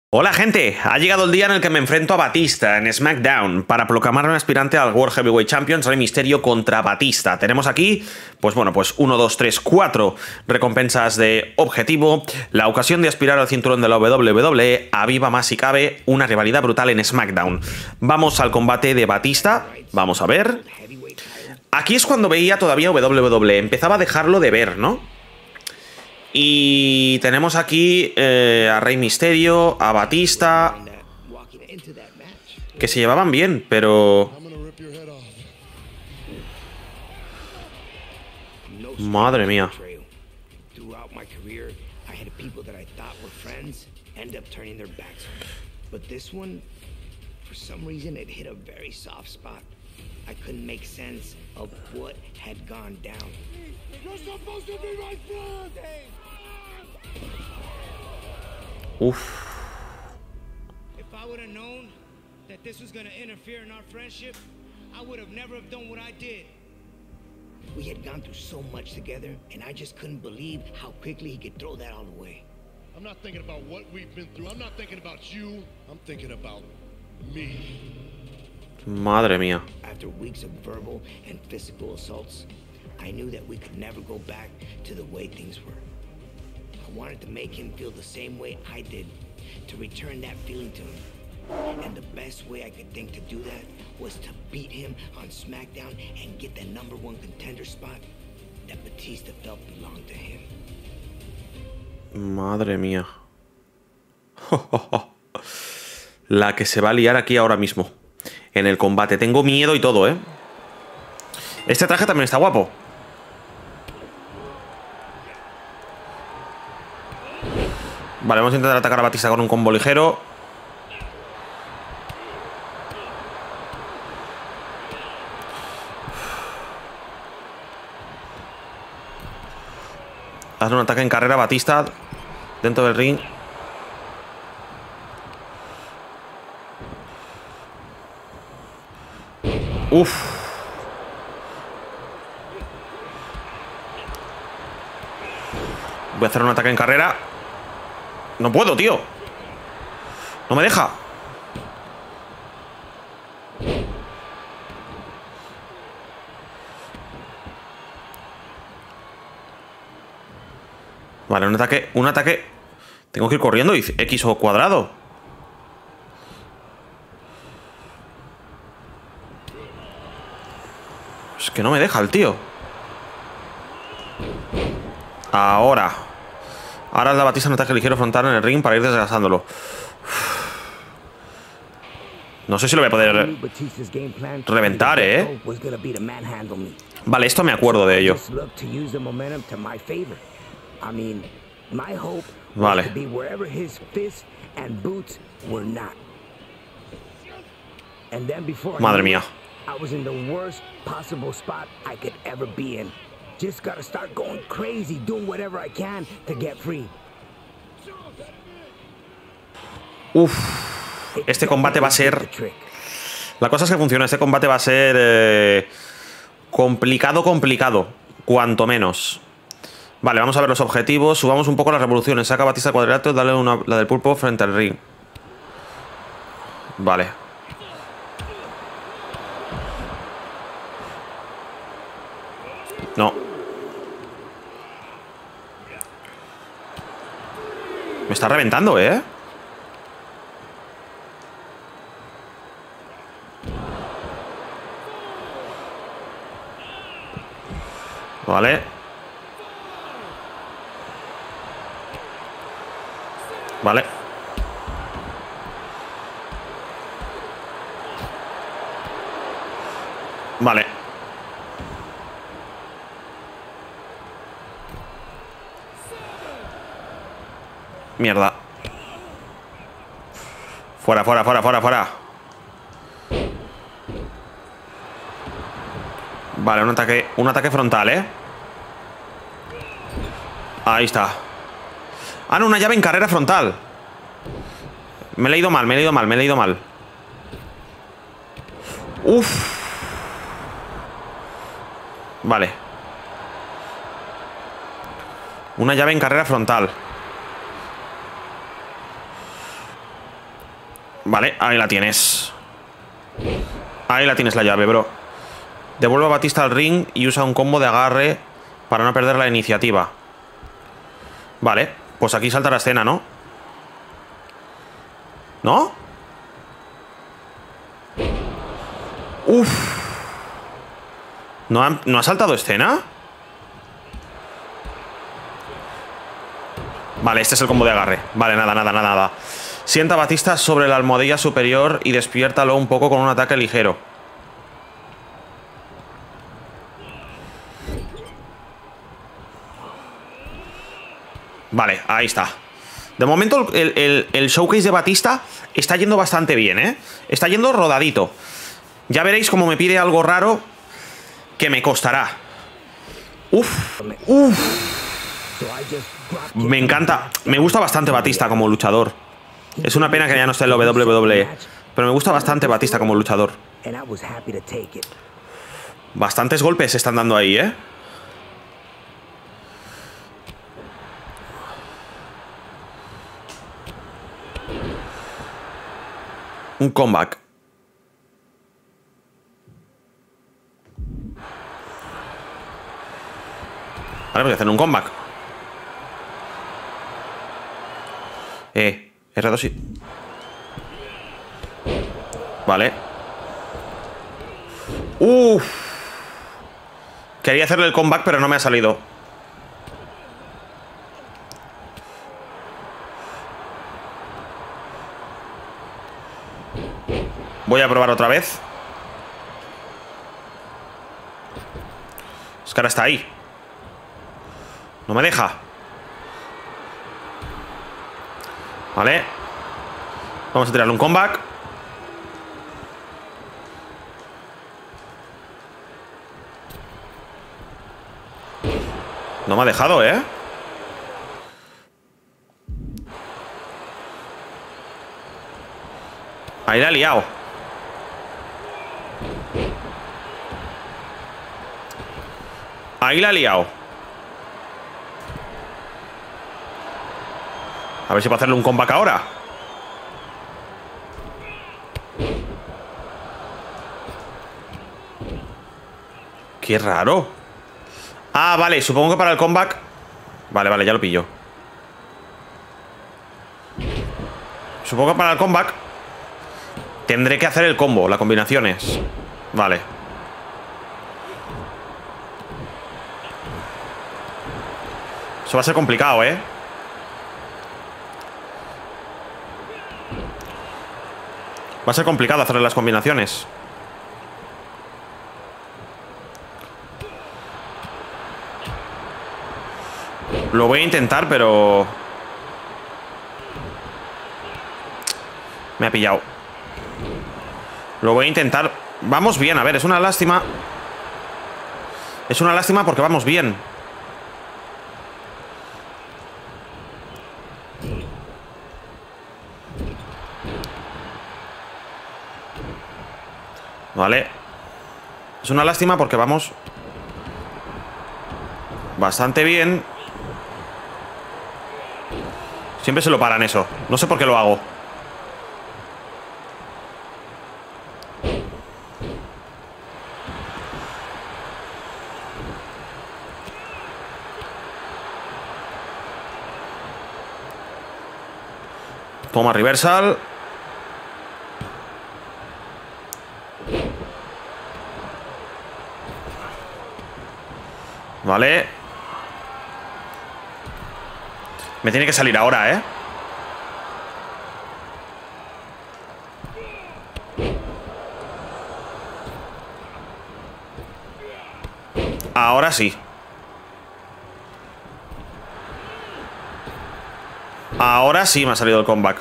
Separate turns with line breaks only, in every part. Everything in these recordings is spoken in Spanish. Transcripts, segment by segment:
Hola gente, ha llegado el día en el que me enfrento a Batista en SmackDown para proclamar un aspirante al World Heavyweight Champion. Rey Mysterio contra Batista. Tenemos aquí, pues 1, 2, 3, 4 recompensas de objetivo, la ocasión de aspirar al cinturón de la WWE, aviva más si cabe una rivalidad brutal en SmackDown. Vamos al combate de Batista, vamos a ver. Aquí es cuando veía todavía WWE, empezaba a dejarlo de ver, ¿no? Y tenemos aquí a Rey Mysterio, a Batista, que se llevaban bien, pero... Madre mía. Uf.
If I would have known that this was going to interfere in our friendship, I would have never have done what I did. We had gone through so much together, and I just couldn't believe how quickly he could throw that all away.
I'm not thinking about what we've been through. I'm not thinking about you. I'm thinking about me.
Madre mía.
After weeks of verbal and physical assaults, I knew that we could never go back to the way things were. I wanted to make him feel the same way I did, to return that feeling to him. And the best way I could think to do that was to beat him on SmackDown and get the #1 contender spot that Batista felt belonged to him.
Madre mía. La que se va a liar aquí ahora mismo. En el combate. Tengo miedo y todo, ¿eh? Este traje también está guapo. Vale, vamos a intentar atacar a Batista con un combo ligero. Hazle un ataque en carrera a Batista dentro del ring. Uf. Voy a hacer un ataque en carrera. No puedo, tío. No me deja. Vale, un ataque. Tengo que ir corriendo y X o cuadrado. Es que no me deja el tío. Ahora es la Batista un ataque ligero frontal en el ring para ir desgastándolo. No sé si lo voy a poder reventar, ¿eh? Vale, esto me acuerdo de ello. Vale. Madre mía.
Just gotta start going crazy, doing whatever I can to get free.
Uf. Este combate va a ser... La cosa es que funciona. Este combate va a ser... complicado. Cuanto menos. Vale, vamos a ver los objetivos. Subamos un poco las revoluciones. Saca a Batista al cuadrilátero. Dale la del pulpo frente al ring. Vale. No. Me está reventando, ¿eh? Vale. Vale. Vale. Mierda. Fuera. Vale, un ataque frontal, ¿eh? Ahí está. Ah, no, una llave en carrera frontal. Me he leído mal. Uf. Vale. Una llave en carrera frontal. Vale, ahí la tienes. Ahí la tienes la llave, bro. Devuelve a Batista al ring y usa un combo de agarre para no perder la iniciativa. Vale, pues aquí salta la escena, ¿no? ¿No? Uf. ¿No ha saltado escena? Vale, este es el combo de agarre. Vale, nada. Sienta a Batista sobre la almohadilla superior y despiértalo un poco con un ataque ligero. Vale, ahí está. De momento el showcase de Batista está yendo bastante bien, ¿eh? Está yendo rodadito. Ya veréis cómo me pide algo raro que me costará. Uf. Me encanta. Me gusta bastante Batista como luchador. Es una pena que ya no esté en la WWE. Pero me gusta bastante Batista como luchador. Bastantes golpes se están dando ahí, ¿eh? Un comeback. Vale, voy a hacer un comeback. R2 y... Vale. Uff. Quería hacerle el comeback, pero no me ha salido. Voy a probar otra vez. Es que ahora está ahí. No me deja. Vale. Vamos a tirarle un comeback. No me ha dejado, ¿eh? Ahí la ha liado. Ahí la ha liado. A ver si puedo hacerle un comeback ahora. Qué raro. Ah, vale, supongo que para el comeback. Vale, ya lo pillo. Supongo que para el comeback tendré que hacer el combo, las combinaciones. Vale. Eso va a ser complicado, ¿eh? Va a ser complicado hacerle las combinaciones. Lo voy a intentar, pero... me ha pillado. Lo voy a intentar. Vamos bien, a ver, es una lástima. Es una lástima porque vamos bien. Vale. Es una lástima porque vamos bastante bien. Siempre se lo paran eso. No sé por qué lo hago. Toma reversal. Vale. Me tiene que salir ahora, ¿eh? Ahora sí. Ahora sí me ha salido el comeback.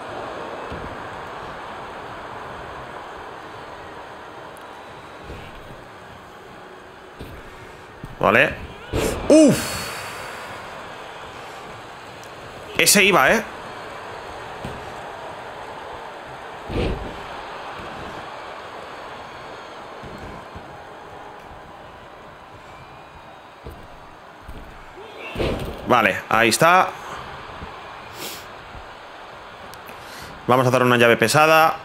Vale. ¡Uf! Ese iba, ¿eh? Vale, ahí está. Vamos a hacer una llave pesada.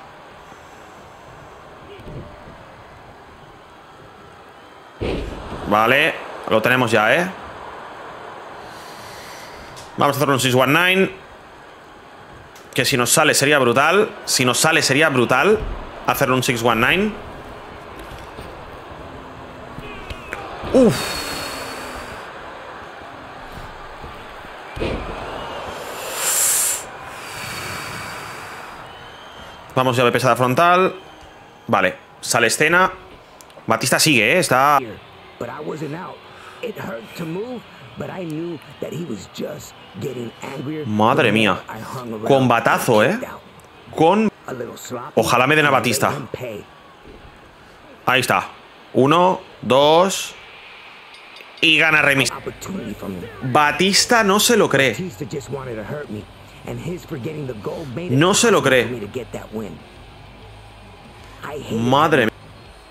Vale, lo tenemos ya, ¿eh? Vamos a hacer un 619. Que si nos sale sería brutal. Si nos sale sería brutal hacer un 619. Uf. Vamos, llave pesada frontal. Vale, sale escena. Batista sigue, está... Madre mía. Combatazo, Ojalá me den a Batista. Ahí está. 1, 2... Y gana Rey Mysterio. Batista no se lo cree. No se lo cree. Madre mía.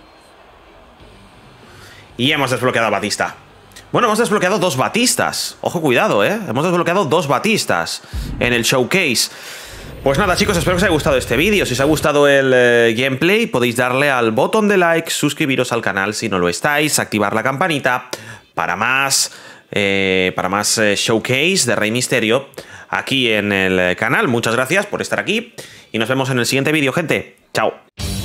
Y hemos desbloqueado a Batista. Bueno, hemos desbloqueado 2 Batistas. Ojo, cuidado, hemos desbloqueado 2 Batistas en el showcase. Pues nada, chicos, espero que os haya gustado este vídeo. Si os ha gustado el gameplay, podéis darle al botón de like, suscribiros al canal si no lo estáis, activar la campanita para más showcase de Rey Mysterio aquí en el canal. Muchas gracias por estar aquí y nos vemos en el siguiente vídeo, gente. Chao.